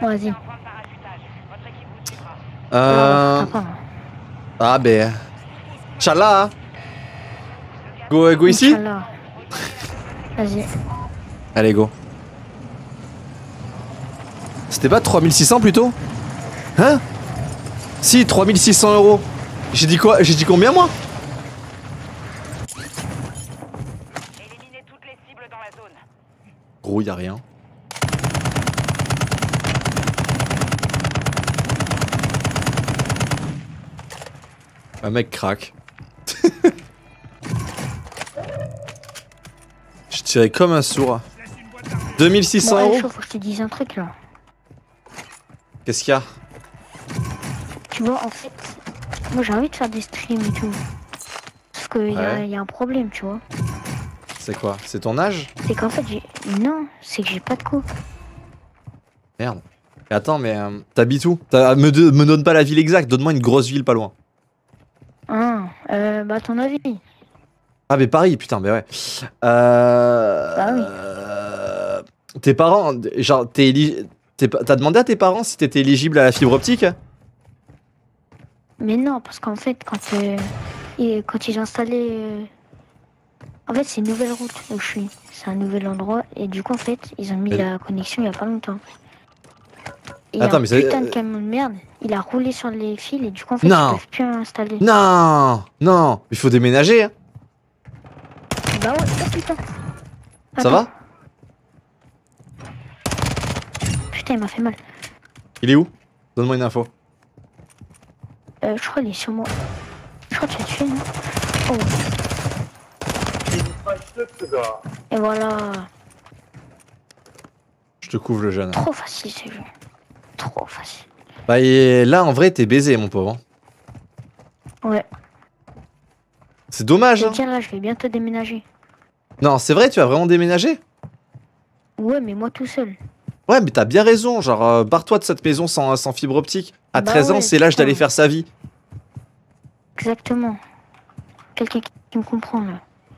Vas-y. Ah ben... Inch'Allah. Go ici. Inch'Allah. Vas-y. Allez, go. C'était pas 3600 plutôt? Hein? Si, 3600 euros. J'ai dit quoi? J'ai dit combien moi? Éliminez toutes les cibles dans la zone. Gros, y'a rien. Un mec craque. Je tirais comme un sourd. 2600 Bon, euros. faut que je te dise un truc là. Qu'est-ce qu'il y a? Tu vois, en fait, moi j'ai envie de faire des streams et tout. Sauf qu'il y a un problème, tu vois. C'est quoi? C'est ton âge? C'est qu'en fait, non, c'est que j'ai pas de co. Merde. Et attends, mais t'habites où? Me donne pas la ville exacte, donne-moi une grosse ville pas loin. Ah, bah à ton avis. Ah mais Paris, putain, mais ouais. Bah oui. Tes parents, genre, t'as demandé à tes parents si t'étais éligible à la fibre optique? Mais non, parce qu'en fait, quand ils ont installé... En fait, c'est une nouvelle route où je suis. C'est un nouvel endroit. Et du coup, en fait, ils ont mis la connexion il y a pas longtemps. Et Attends, un mais putain de camion de merde, il a roulé sur les fils et du coup, en fait, Non. ils peuvent plus installer. Non, non, il faut déménager. Hein. Bah ouais, oh putain. Ça va? Putain, il m'a fait mal. Il est où? Donne-moi une info. Je crois qu'il est sur moi. Je crois que tu l'as tué, non? Oh. Et voilà. Je te couvre le jeune. Trop facile ce jeu. Trop facile. Bah et là en vrai t'es baisé mon pauvre. Ouais. C'est dommage. Et Hein. tiens là, je vais bientôt déménager. Non c'est vrai, tu vas vraiment déménager? Ouais, mais moi tout seul. Ouais mais t'as bien raison, genre barre-toi de cette maison sans fibre optique. À Bah 13 ans ouais, c'est l'âge putain. d'aller faire sa vie. Exactement. Quelqu'un qui me comprend là.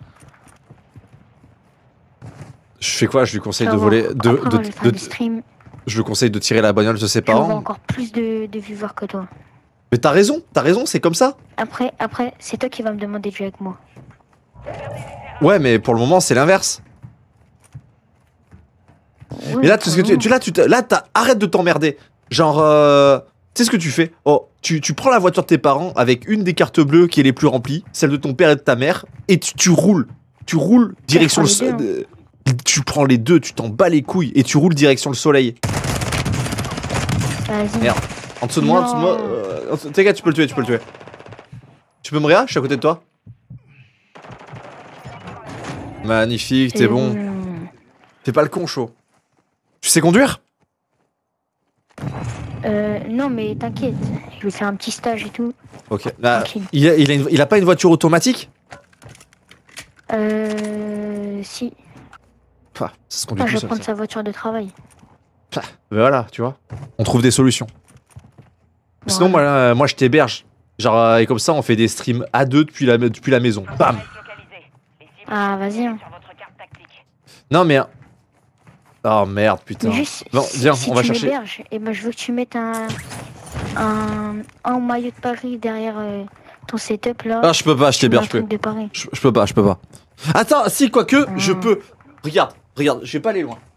Je fais quoi? Je lui conseille Tu de vas voler... voir. Après, on va aller faire des streams. Je lui conseille de tirer la bagnole de ses Tu vas avoir parents. encore plus de viewers que toi. Mais t'as raison, c'est comme ça. Après, c'est toi qui vas me demander de jouer avec moi. Ouais mais pour le moment c'est l'inverse. Ouais, Mais là, tout ce que arrête de t'emmerder. Genre, tu sais ce que tu fais? Oh, tu prends la voiture de tes parents avec une des cartes bleues qui est les plus remplies, celle de ton père et de ta mère, et tu roules. Tu roules direction le soleil. Tu prends les deux, tu t'en bats les couilles et tu roules direction le soleil. Vas-y. Merde. En dessous de moi, T'inquiète, tu peux le tuer, Tu peux me réa? Je suis à côté de toi. Magnifique, t'es bon. T'es pas le con, chaud. Tu sais conduire? Non, mais t'inquiète. Je vais faire un petit stage et tout. Ok. Là, Tranquille. il a pas une voiture automatique? Si. Pah, ça se conduit Ah, tout je vais seul, prendre ça. sa voiture de travail. Pah, ben voilà, tu vois. On trouve des solutions. Sinon, moi je t'héberge. Genre, et comme ça, on fait des streams à deux depuis la maison. Bam! Ah, vas-y. Hein. Non, mais. Oh merde, putain. Mais juste, Bon, viens, si on va tu chercher. m'héberges, et ben je veux que tu mettes un maillot de Paris derrière ton setup là. Ah, je peux pas, je Tu mets un t'héberge plus. truc de Paris. Je peux pas. Attends, si, quoique, je peux. Regarde, je vais pas aller loin.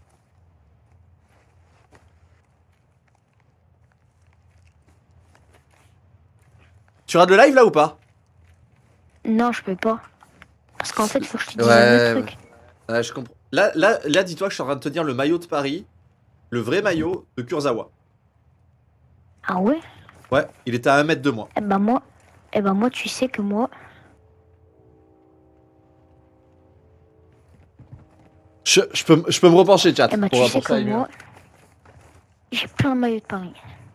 Tu regardes le live là ou pas? Non, je peux pas. Parce qu'en fait, il faut que je te dise un autre truc. Ouais, je comprends. Là, dis-toi que je suis en train de te dire le maillot de Paris, le vrai maillot de Kurzawa. Ah ouais? Ouais, il était à 1 mètre de moi. Eh ben moi, tu sais que moi. Je peux me repencher, chat. Eh ben pour tu sais rapporter à que lui. moi, j'ai plein de maillots de Paris.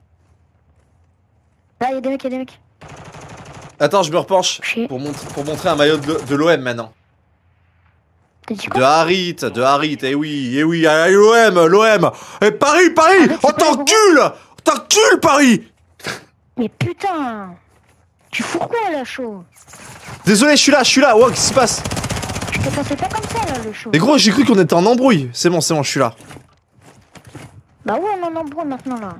Là, il y a des mecs. Attends, je me repenche Chier. pour montrer un maillot de l'OM maintenant. T'as dit De quoi? Harit, eh oui, allez, l'OM. Et Paris, Arrête, on c'est pas t'encule, Paris. Mais putain! Tu fous quoi là, chaud? Désolé, je suis là, wow, qu'est-ce qui se passe? Je te pensais pas comme ça là, le chaud. Mais gros, j'ai cru qu'on était en embrouille. C'est bon, je suis là. Bah ouais, on en embrouille maintenant là.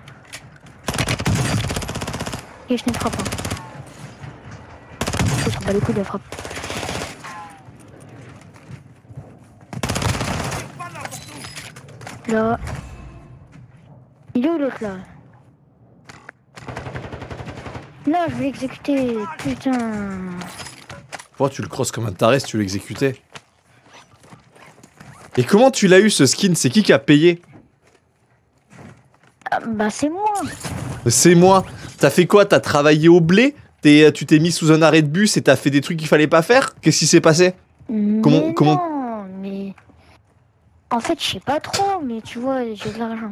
Et je ne frappe pas. Je s'en bat les couilles de frappe. Là. Il est où l'autre là? Non, je vais l'exécuter. Putain. Pourquoi tu le crosses comme un taré si tu l'exécutais? Et comment tu l'as eu ce skin? C'est qui a payé? Ah, bah c'est moi. C'est moi. T'as fait quoi? T'as travaillé au blé? Tu t'es mis sous un arrêt de bus et t'as fait des trucs qu'il fallait pas faire? Qu'est-ce qui s'est passé? Comment- Non, mais... En fait, je sais pas trop, mais tu vois, j'ai de l'argent.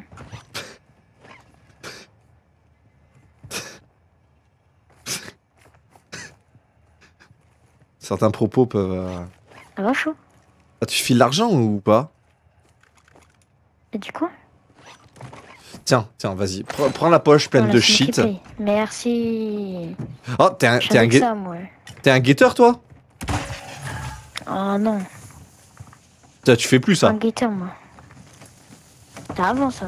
Certains propos peuvent... Ça va chaud? Ah, tu files l'argent ou pas? Et du coup? Tiens, vas-y. Prends la poche pleine Voilà, de c'est moi qui shit. paye. Merci. Oh, t'es un, Je t'es un, savais que guet- ça, moi. t'es un guetteur, toi? Ah non, Tu fais plus un ça. guetteur, moi. T'as avant ça.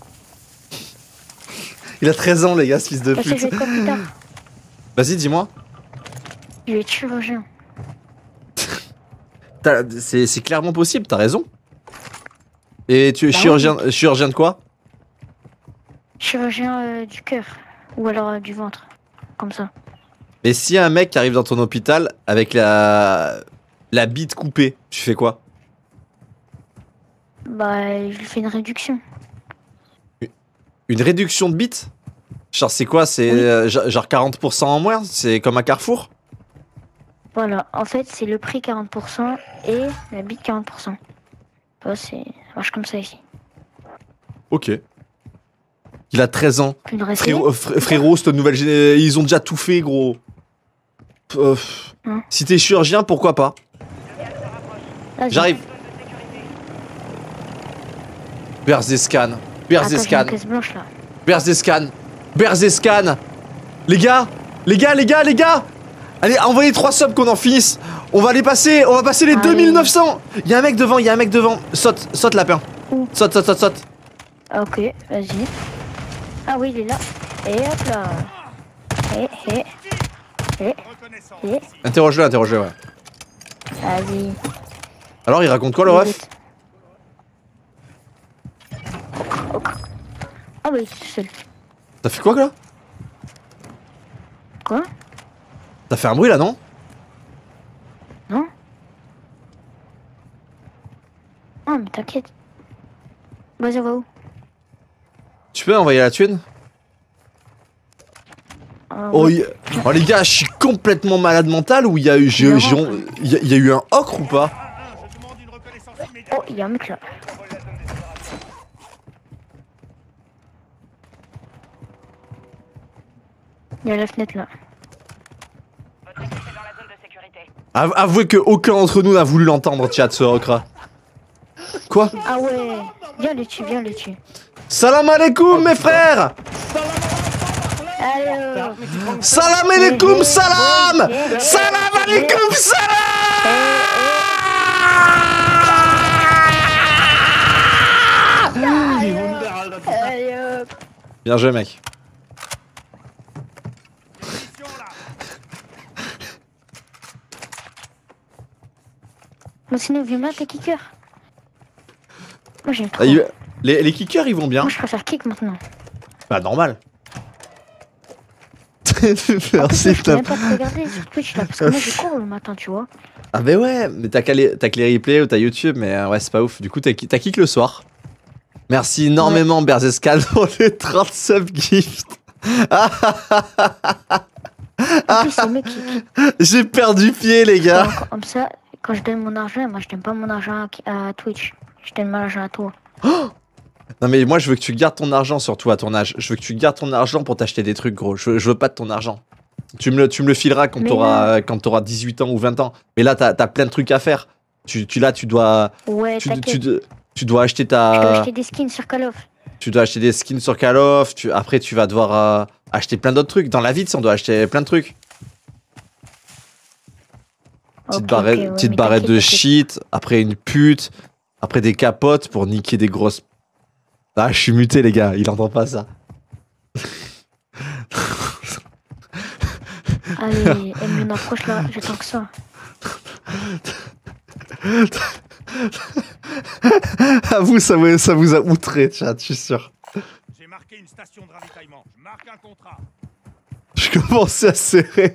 Il a 13 ans, les gars, ce fils de Qu'est-ce que je pute. vais faire plus tard? Vas-y, dis-moi. Je vais être chirurgien. C'est clairement possible, t'as raison. Et tu es Bah chirurgien de quoi? Chirurgien du cœur. Ou alors du ventre. Comme ça. Mais s'il y a un mec qui arrive dans ton hôpital avec la bite coupée, tu fais quoi? Bah, je lui fais une réduction. Une réduction de bite? Genre c'est quoi? C'est genre 40% en moins? C'est comme à Carrefour? Voilà, en fait, c'est le prix 40% et la bite 40%. Ça marche comme ça ici. Ok. Il a 13 ans. Tu veux rester? Frérot, cette nouvelle génération, ils ont déjà tout fait, gros. Hein? Si t'es chirurgien, pourquoi pas? Vas-y. J'arrive. Berzescan. Attends, j'ai une Berzescan. caisse blanche là. Berzescan. Berzescan. Les gars. Allez, envoyez 3 subs qu'on en finisse. On va passer les Allez. 2900. Il y a un mec devant. Saute lapin. Où? Saute. Ok, vas-y. Ah oui, il est là. Et hop là. Et. Interroge-le, ouais. Vas-y. Alors, il raconte quoi, le ref? Vite. Ah oui, tout seul. T'as fait quoi, là? Quoi? T'as fait un bruit, là, non? Non? Ah, mais t'inquiète. Vas-y, on va où? Tu peux envoyer la thune? Ouais. Oh les gars, je suis complètement malade mental ou il y a eu il y a eu un ocre ou pas? Oh, il y a un mec là. Il y a la fenêtre là. Votre équipe est dans la zone de sécurité. Avouez que aucun d'entre nous n'a voulu l'entendre, chat, ce ocre. Quoi? Ah ouais. Viens le tuer. Salam alaikum, mes frères! Allez, Salam alaikum, salam! Salam alaikum, allez, hop. Bien joué, mec. Bon, sinon, viens là, tes kickers. Moi, j'aime trop. Ah, les kickers, ils vont bien. Moi, je préfère kick maintenant. Bah, normal. Je Merci, peux même pas te regarder sur Twitch là, parce que moi, je cours le matin, tu vois. Ah, bah ouais, mais t'as que les replays ou t'as YouTube, mais ouais, c'est pas ouf. Du coup, t'as kick le soir. Merci énormément, Berzescal, pour les 30 subgifts. En plus, c'est le mec qui... J'ai perdu pied, les gars. Comme ça, quand je donne mon argent, moi, je donne pas mon argent à Twitch. Je donne mon argent à toi. Non mais moi je veux que tu gardes ton argent surtout à ton âge. Je veux que tu gardes ton argent pour t'acheter des trucs gros. Je veux pas de ton argent. Tu me le fileras quand t'auras 18 ans ou 20 ans. Mais là t'as plein de trucs à faire. Tu dois Ouais, tu t'inquiète. dois acheter Je dois ta acheter des skins sur Call of. tu dois acheter des skins sur Call of. Après tu vas devoir acheter plein d'autres trucs. Dans la vie on doit acheter plein de trucs. Petite Ouais, barrette de t'inquiète. shit. Après une pute. Après des capotes pour niquer des grosses Ah, je suis muté, les gars, il entend pas ça. Allez, elle me approche là, j'attends que ça. À vous, ça vous a outré, chat, je suis sûr. J'ai marqué une station de ravitaillement. Je marque un contrat. Je commençais à serrer.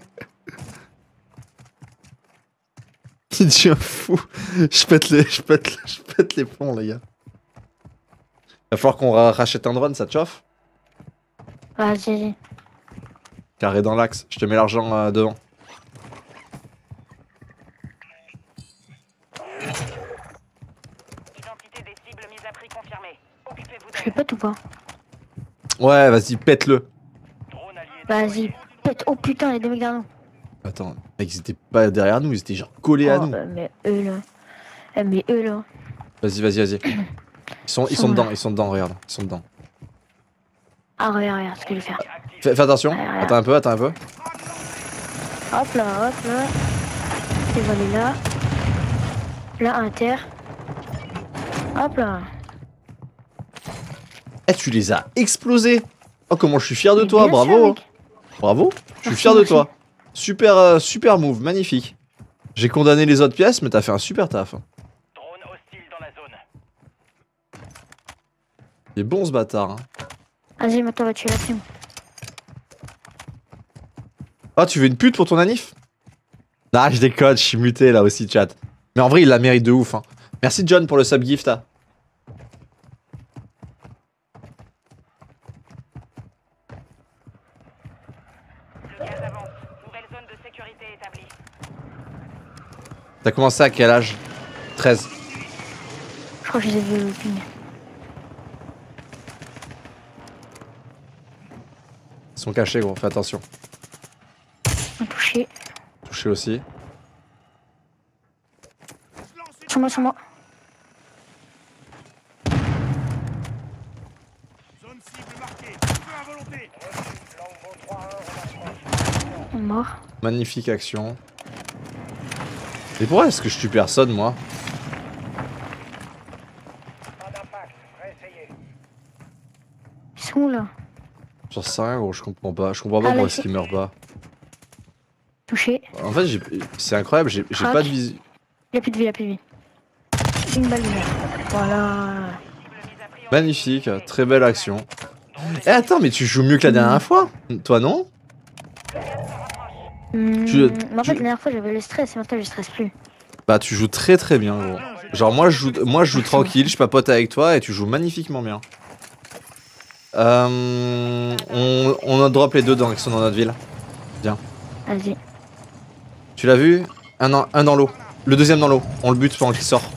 Il devient fou. Je pète les plombs, les gars. Va falloir qu'on rachète un drone, ça te chauffe? Vas-y. Carré dans l'axe, je te mets l'argent devant. Identité des cibles mise à prix confirmée. Occupez-vous Je d'elle. le pète ou pas? Ouais, vas-y, pète-le. Drone allié Vas-y, pète. Oh putain, il y a des mecs derrière nous. Attends, mec, ils étaient pas derrière nous, ils étaient genre collés à Oh, nous. bah, mais eux là. Eh, mais eux là. Vas-y. Ils sont dedans, regarde, ils sont dedans. Ah, regarde ce que je vais faire. Fais attention, Ouais. attends un peu. Hop là. Et voilà là. Là, inter. Hop là. Eh, tu les as explosés. Oh, comment je suis fier de Mais toi, bien sûr, bravo. mec. Bravo, je suis Merci, fier de merci. toi. Super move, magnifique. J'ai condamné les autres pièces, mais t'as fait un super taf. Drone hostile dans la zone. Il est bon ce bâtard. Hein. Vas-y, maintenant, on va tuer la prime. Ah, tu veux une pute pour ton anif? Ah, je déconne, je suis muté là aussi, chat. Mais en vrai, il la mérite de ouf. Hein. Merci John pour le sub gift. Hein. Le gaz avance. Nouvelle zone de sécurité établie. T'as commencé à quel âge? 13. Je crois que je les ai vus au ping. Ils sont cachés, gros, fais attention. Un touché. Touché aussi. Sur moi. Zone cible marquée. Feu à volonté. On est mort. Magnifique action. Et pourquoi est-ce que je tue personne, moi? Ils sont où là? J'en sais rien, gros, je comprends pas. Je comprends pas Ah, pourquoi là, est-ce qu'ils meurent pas. Touché. En fait, c'est incroyable, j'ai Crac. pas de visu. Il a plus de vie. Une balle de merde. Voilà. Magnifique, très belle action. Eh attends, mais tu joues mieux que la dernière fois? Toi non? Tu- Mais en fait, la dernière fois, j'avais le stress et maintenant, je stresse plus. Bah tu joues très bien gros. Genre moi je joue tranquille, je papote avec toi et tu joues magnifiquement bien. On drop les deux qui sont dans notre ville. Vas-y. Tu l'as vu? Un dans l'eau. Le deuxième dans l'eau. On le bute pendant qu'il sort.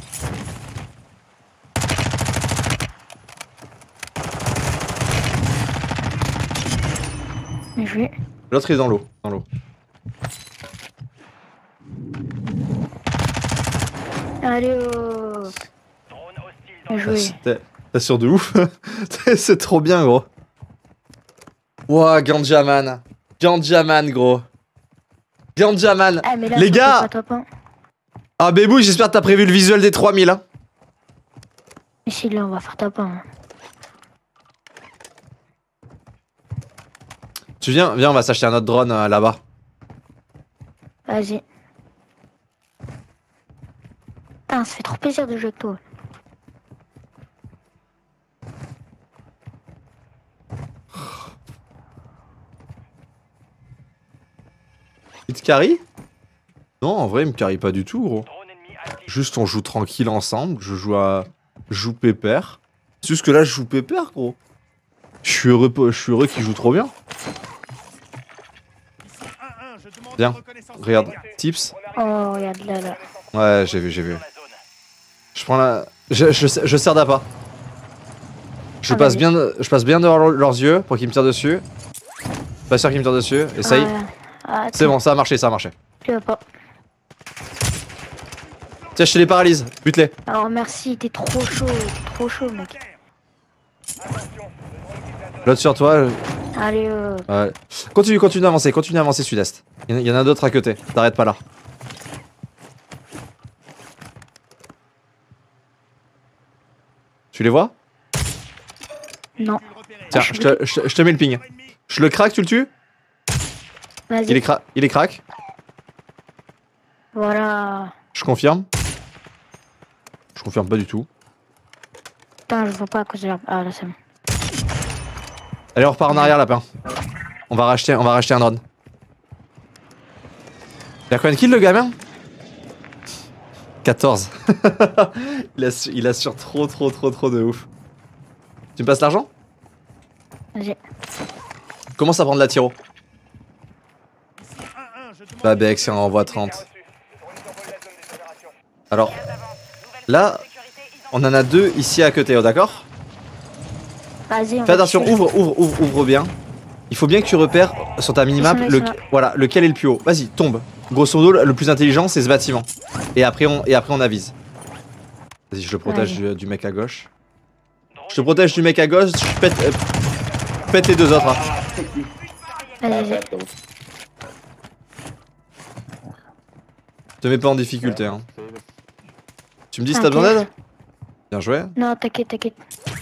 Bien joué. L'autre il est dans l'eau. Allez, oh. Drone hostile dans Bien joué. T'es sûr de ouf? C'est trop bien gros. Ouah, Gandjaman. Gandjaman gros. Gandjaman. Ah, mais là, Les faut gars. pas top 1. Ah Bébou, j'espère que t'as prévu le visuel des 3000 hein. Ici, là, on va faire top 1. Tu viens, on va s'acheter un autre drone là-bas. Vas-y. Putain, ça fait trop plaisir de jouer avec toi. Il te carry? Non, en vrai, il me carry pas du tout, gros. drone ennemi actif. Juste, on joue tranquille ensemble. Je joue pépère. C'est juste que là, je joue pépère, gros. Je suis heureux qu'il joue trop bien. Ici 1-1. Je demande Viens, une reconnaissance regarde. immédiate. Tips. Oh, regarde là. Ouais, j'ai vu. Dans la zone. Je prends la. Je sers d'appât. Je Ah, passe vas-y. bien devant leurs yeux pour qu'ils me tirent dessus. Pas sûr qu'ils me tirent dessus. Essaye. Ah, C'est bon, ça a marché. Tu veux pas. Tiens, je te les paralyse. Bute-les. Alors, merci, t'es trop chaud, mec. L'autre sur toi. Allez, Ouais. Continue d'avancer sud-est. Il y en a d'autres à côté. T'arrêtes pas là. Tu les vois? Non. Tiens, je te mets le ping. Je le craque, tu le tues? Vas-y. Il est crack. Voilà. Je confirme. Je confirme pas du tout. Putain, je vois pas à cause de la... Ah, là, c'est bon. Allez, on repart en arrière, lapin. On va racheter un drone. Il a combien de kills, le gamin? 14. il assure trop de ouf. Tu me passes l'argent? Vas-y. Commence à prendre la tiro. Babex, il en envoie 30. Alors, là, on en a 2 ici à côté, d'accord? Vas-y, on Fais va attention, tuer. ouvre bien. Il faut bien que tu repères sur ta minimap Ils sont là. voilà, lequel est le plus haut. Vas-y, tombe. Grosso modo, le plus intelligent, c'est ce bâtiment. Et après, on avise. Vas-y, je le protège du mec à gauche. Je te protège du mec à gauche, je pète les 2 autres. Hein. Vas-y. Te mets pas en difficulté. Hein. Tu me dis si t'as besoin d'aide? Bien joué. Non, t'inquiète.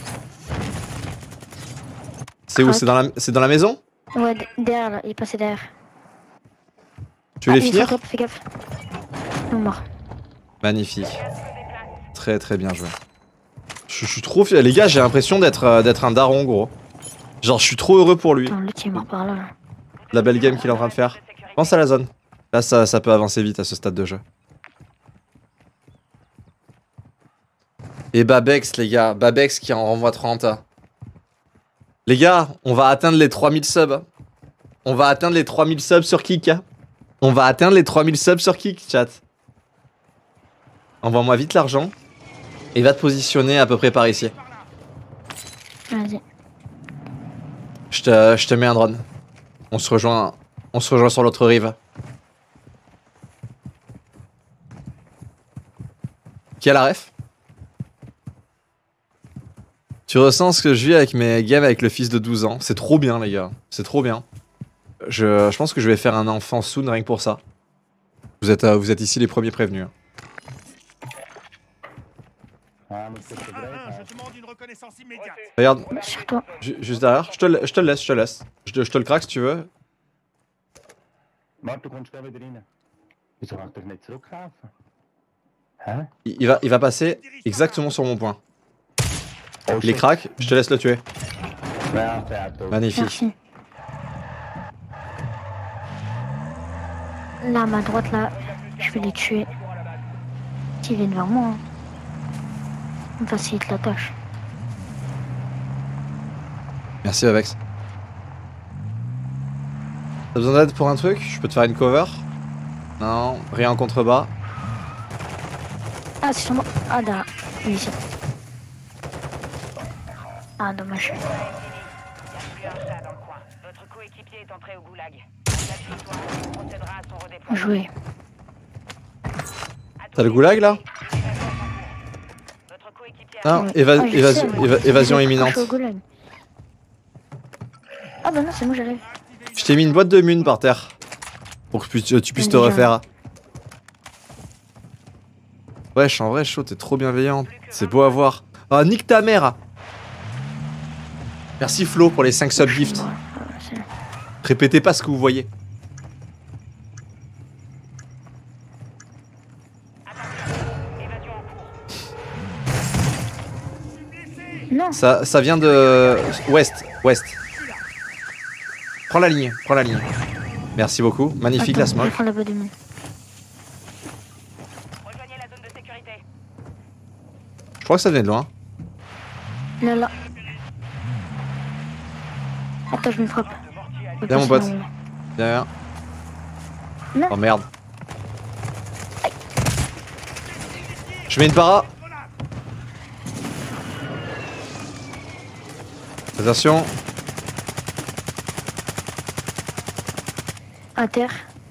C'est où? C'est dans la maison? Ouais, derrière, là. Il est passé derrière. Tu veux les il finir? s'attrape, fais gaffe. Non, mort. Magnifique. Très bien joué. Je suis trop fier. Les gars, j'ai l'impression d'être un daron, gros. Genre, je suis trop heureux pour lui. Attends, l'autre, il est mort par là. La belle game qu'il est en train de faire. Pense à la zone. Là, ça peut avancer vite à ce stade de jeu. Et Babex, les gars. Babex qui en renvoie 30. Les gars, on va atteindre les 3000 subs. On va atteindre les 3000 subs sur Kik. On va atteindre les 3000 subs sur Kik, chat. Envoie-moi vite l'argent. Et va te positionner à peu près par ici. Vas-y. Je te mets un drone. On se rejoint sur l'autre rive. Qui a la ref? Tu ressens ce que je vis avec mes games avec le fils de 12 ans. C'est trop bien, les gars. C'est trop bien. Je pense que je vais faire un enfant soon rien que pour ça. Vous êtes ici les premiers prévenus. Je demande une reconnaissance immédiate. Regarde, Sur toi. juste derrière. Je te le laisse. Je te le craque si tu veux. Warte, du kommst gleich wieder rein. Wieso kannst du nicht zurücklaufen? Hä? Il va passer exactement sur mon point. Oh, Il est shit. crack, je te laisse le tuer. Ja, fertig. Magnifique. Merci. Là, à ma droite, là, je vais les tuer. S'ils viennent vers moi, hein. On facilite la tâche. Merci Avex. T'as besoin d'aide pour un truc? Je peux te faire une cover? Non, rien en contrebas. Ah, c'est sur moi. Ah, là, il est ici. Ah, dommage. Il n'y a plus un chat dans le coin. Votre coéquipier est entré au goulag. La victoire procédera à son redéploiement. Joué. T'as le goulag là? Votre coéquipier Non, Ouais. Ah, je sais. évasion Je imminente. suis au goulag. Ah, bah non, c'est moi, j'arrive. Je t'ai mis une boîte de mun par terre. Pour que tu puisses te Déjà. refaire. Wesh, en vrai, chaud, t'es trop bienveillant. C'est beau à voir. Ah, nique ta mère! Merci Flo pour les 5 subgifts. Ouais, c'est- Répétez pas ce que vous voyez. évasion en cours. Non, Ça vient de... Ouest. Prends la ligne. Merci beaucoup. Magnifique attends, la je smoke. prends la boîte de main. Rejoignez la zone de sécurité. Je crois que ça venait de loin. Là, là. Attends, je me frappe. Viens, mon pote. Viens. Non. Oh merde. Je mets une para. Attention. À terre.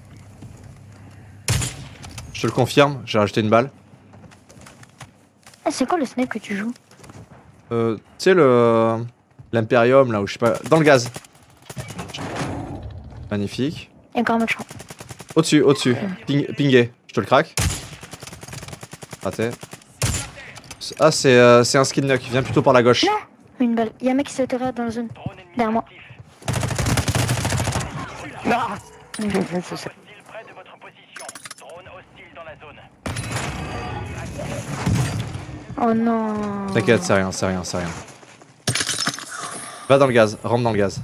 Je te le confirme. J'ai rajouté une balle. Ah, c'est quoi le snipe que tu joues? Tu sais l'Imperium là où je sais pas. Dans le gaz. Magnifique. Et encore un match. Au-dessus. Pingé. Je te le craque. Raté. Ah, c'est un skin knock. Viens plutôt par la gauche. Une balle. Y'a un mec qui s'est atterré dans la zone. Drone ennemi Derrière moi. actif. C'est ça. Hostile près de votre position. Drone hostile dans la zone. Oh non. T'inquiète, c'est rien, c'est rien, c'est rien. Va dans le gaz, rentre dans le gaz.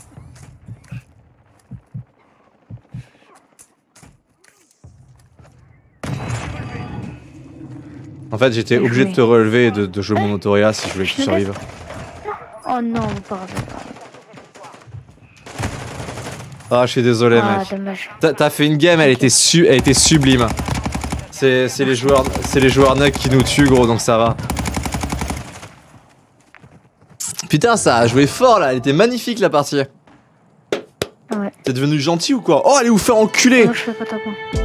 En fait, j'étais Bien obligé de joué. te relever et de jouer mon autoréa si je voulais que tu Je l'ai. survives. Oh non, pardon. Ah, je suis désolé, Ah, mec. dommage. T'as fait une game, elle était sublime. C'est les joueurs nugs qui nous tuent, gros, donc ça va. Putain, ça a joué fort là, elle était magnifique la partie. Ouais. T'es devenu gentil ou quoi? Oh, allez vous faire enculer! Non, je fais pas ta main.